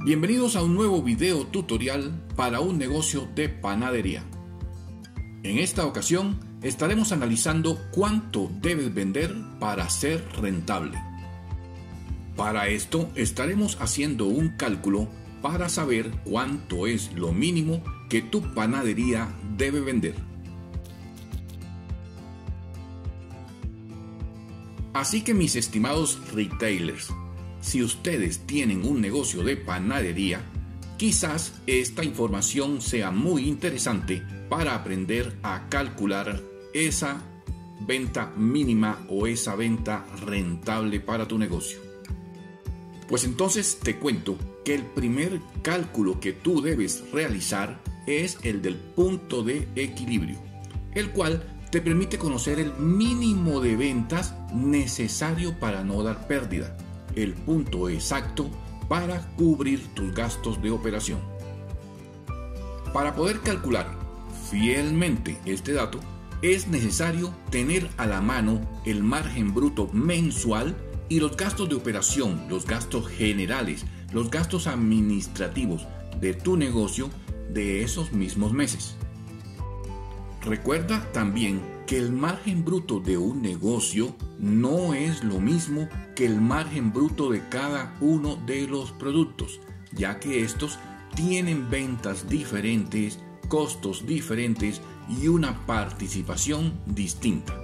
Bienvenidos a un nuevo video tutorial para un negocio de panadería. En esta ocasión estaremos analizando cuánto debes vender para ser rentable. Para esto estaremos haciendo un cálculo para saber cuánto es lo mínimo que tu panadería debe vender. Así que mis estimados retailers, si ustedes tienen un negocio de panadería, quizás esta información sea muy interesante para aprender a calcular esa venta mínima o esa venta rentable para tu negocio. Pues entonces te cuento que el primer cálculo que tú debes realizar es el del punto de equilibrio, el cual te permite conocer el mínimo de ventas necesario para no dar pérdida, el punto exacto para cubrir tus gastos de operación. Para poder calcular fielmente este dato, es necesario tener a la mano el margen bruto mensual y los gastos de operación, los gastos generales, los gastos administrativos de tu negocio de esos mismos meses. Recuerda también que el margen bruto de un negocio no es lo mismo que el margen bruto de cada uno de los productos, ya que estos tienen ventas diferentes, costos diferentes y una participación distinta.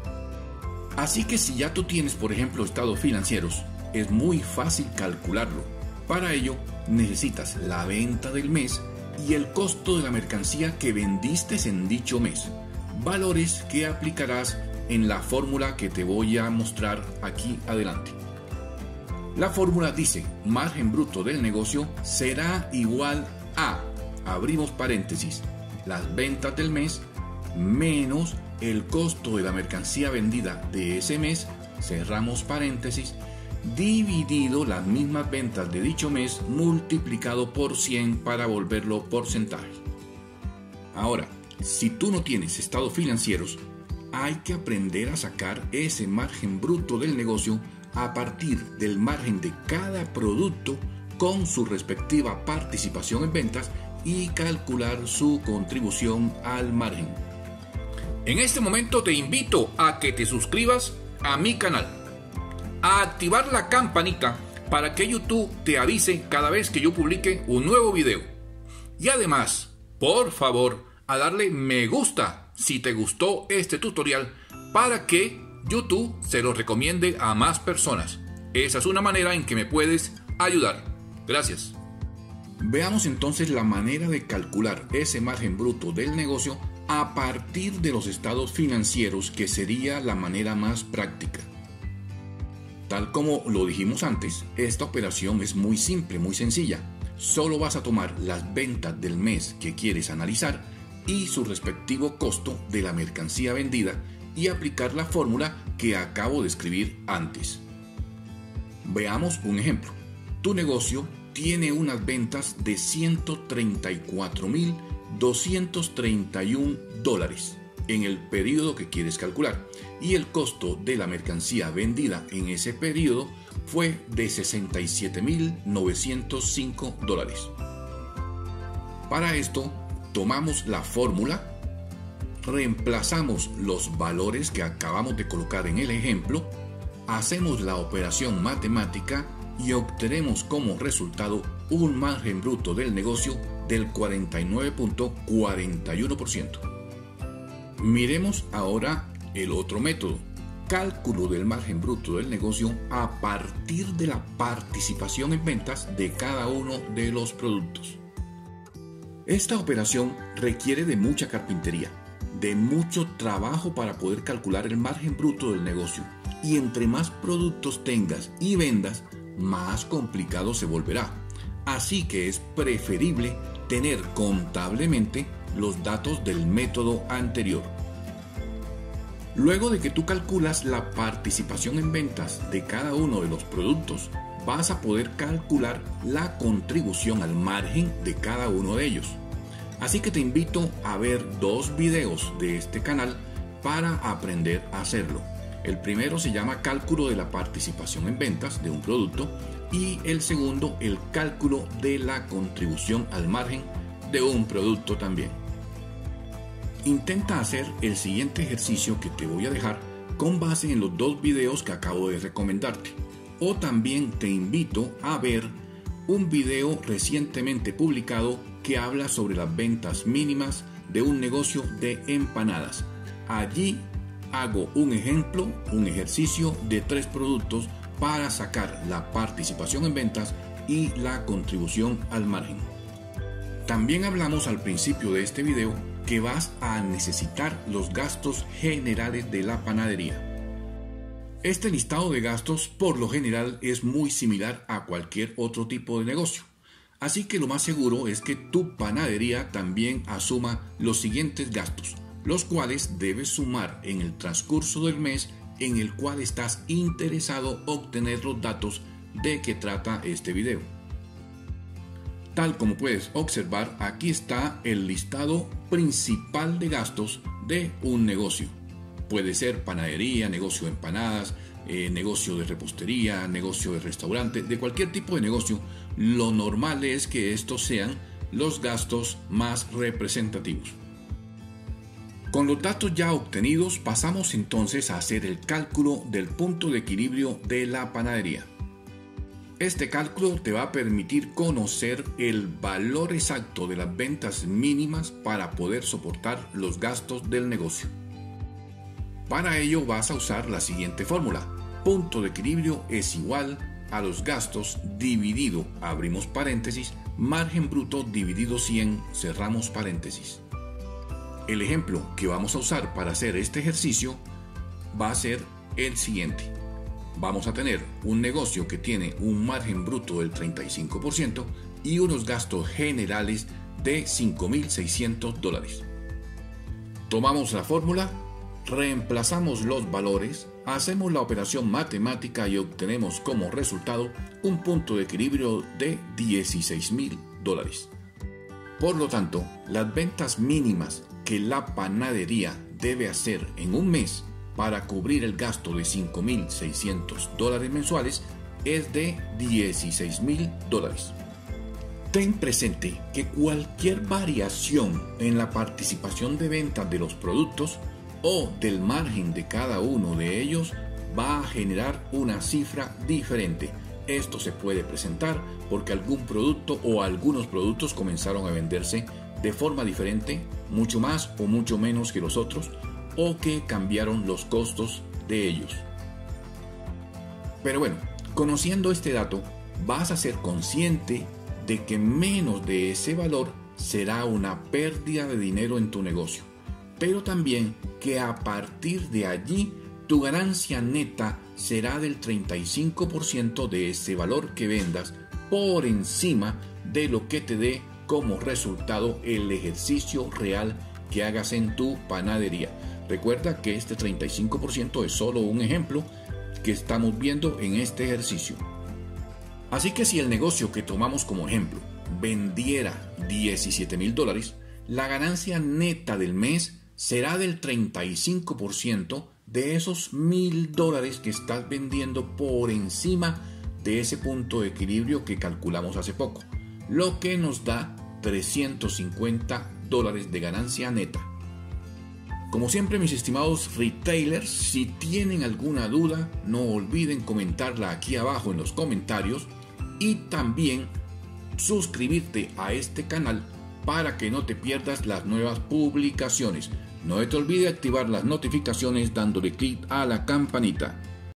Así que si ya tú tienes, por ejemplo, estados financieros, es muy fácil calcularlo. Para ello necesitas la venta del mes y el costo de la mercancía que vendiste en dicho mes, valores que aplicarás en la fórmula que te voy a mostrar aquí adelante. La fórmula dice: margen bruto del negocio será igual a, abrimos paréntesis, las ventas del mes menos el costo de la mercancía vendida de ese mes, cerramos paréntesis, dividido las mismas ventas de dicho mes multiplicado por 100 para volverlo porcentaje. Ahora, si tú no tienes estados financieros, hay que aprender a sacar ese margen bruto del negocio a partir del margen de cada producto con su respectiva participación en ventas y calcular su contribución al margen. En este momento te invito a que te suscribas a mi canal, a activar la campanita para que YouTube te avise cada vez que yo publique un nuevo video. Y además, por favor, a darle me gusta si te gustó este tutorial para que YouTube se lo recomiende a más personas. Esa es una manera en que me puedes ayudar. Gracias. Veamos entonces la manera de calcular ese margen bruto del negocio a partir de los estados financieros, que sería la manera más práctica. Tal como lo dijimos antes, esta operación es muy simple, muy sencilla. Solo vas a tomar las ventas del mes que quieres analizar y su respectivo costo de la mercancía vendida y aplicar la fórmula que acabo de escribir antes. Veamos un ejemplo. Tu negocio tiene unas ventas de $134,231 en el periodo que quieres calcular, y el costo de la mercancía vendida en ese periodo fue de $67,905. Para esto tomamos la fórmula, reemplazamos los valores que acabamos de colocar en el ejemplo, hacemos la operación matemática y obtenemos como resultado un margen bruto del negocio del 49.41%. Miremos ahora el otro método, cálculo del margen bruto del negocio a partir de la participación en ventas de cada uno de los productos. Esta operación requiere de mucha carpintería, de mucho trabajo para poder calcular el margen bruto del negocio, y entre más productos tengas y vendas, más complicado se volverá. Así que es preferible tener contablemente los datos del método anterior. Luego de que tú calculas la participación en ventas de cada uno de los productos, vas a poder calcular la contribución al margen de cada uno de ellos. Así que te invito a ver dos videos de este canal para aprender a hacerlo. El primero se llama Cálculo de la participación en ventas de un producto y el segundo, el cálculo de la contribución al margen de un producto también. Intenta hacer el siguiente ejercicio que te voy a dejar con base en los dos videos que acabo de recomendarte. O también te invito a ver un video recientemente publicado que habla sobre las ventas mínimas de un negocio de empanadas. Allí hago un ejemplo, un ejercicio de 3 productos para sacar la participación en ventas y la contribución al margen. También hablamos al principio de este video que vas a necesitar los gastos generales de la panadería. Este listado de gastos por lo general es muy similar a cualquier otro tipo de negocio, así que lo más seguro es que tu panadería también asuma los siguientes gastos, los cuales debes sumar en el transcurso del mes en el cual estás interesado obtener los datos de que trata este video. Tal como puedes observar, aquí está el listado principal de gastos de un negocio. Puede ser panadería, negocio de empanadas, negocio de repostería, negocio de restaurante, de cualquier tipo de negocio. Lo normal es que estos sean los gastos más representativos. Con los datos ya obtenidos, pasamos entonces a hacer el cálculo del punto de equilibrio de la panadería. Este cálculo te va a permitir conocer el valor exacto de las ventas mínimas para poder soportar los gastos del negocio. Para ello vas a usar la siguiente fórmula. Punto de equilibrio es igual a los gastos dividido, abrimos paréntesis, margen bruto dividido 100, cerramos paréntesis. El ejemplo que vamos a usar para hacer este ejercicio va a ser el siguiente. Vamos a tener un negocio que tiene un margen bruto del 35% y unos gastos generales de $5,600. Tomamos la fórmula, reemplazamos los valores, hacemos la operación matemática y obtenemos como resultado un punto de equilibrio de $16,000. Por lo tanto, las ventas mínimas que la panadería debe hacer en un mes para cubrir el gasto de $5,600 mensuales es de $16,000. Ten presente que cualquier variación en la participación de ventas de los productos o del margen de cada uno de ellos va a generar una cifra diferente. Esto se puede presentar porque algún producto o algunos productos comenzaron a venderse de forma diferente, mucho más o mucho menos que los otros, o que cambiaron los costos de ellos. Pero bueno, conociendo este dato, vas a ser consciente de que menos de ese valor será una pérdida de dinero en tu negocio, pero también que a partir de allí tu ganancia neta será del 35% de ese valor que vendas por encima de lo que te dé como resultado el ejercicio real que hagas en tu panadería. Recuerda que este 35% es solo un ejemplo que estamos viendo en este ejercicio. Así que si el negocio que tomamos como ejemplo vendiera $17,000, la ganancia neta del mes será del 35% de esos $1,000 que estás vendiendo por encima de ese punto de equilibrio que calculamos hace poco, lo que nos da $350 de ganancia neta. Como siempre, mis estimados retailers, si tienen alguna duda, no olviden comentarla aquí abajo en los comentarios y también suscribirte a este canal para que no te pierdas las nuevas publicaciones. No te olvides activar las notificaciones dándole clic a la campanita.